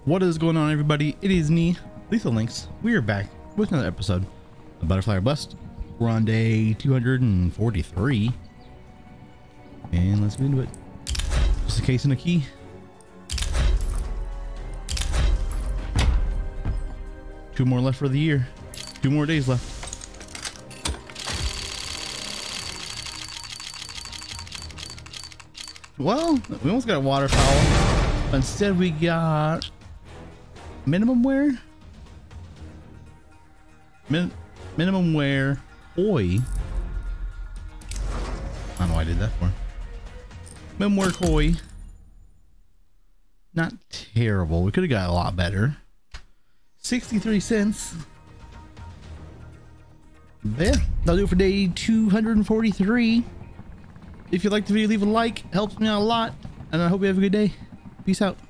What is going on, everybody? It is me, Lethal Lynx. We are back with another episode of Butterfly Bust. We're on day 243, and let's get into it. Just a case and a key. Two more left for the year. 2 more days left. Well, we almost got a waterfowl. Instead, we got minimum wear. Minimum wear koi. I don't know why I did that for. Minimum wear koi. Not terrible. We could have got a lot better. 63 cents. But yeah, that'll do it for day 243. If you liked the video, leave a like. Helps me out a lot. And I hope you have a good day. Peace out.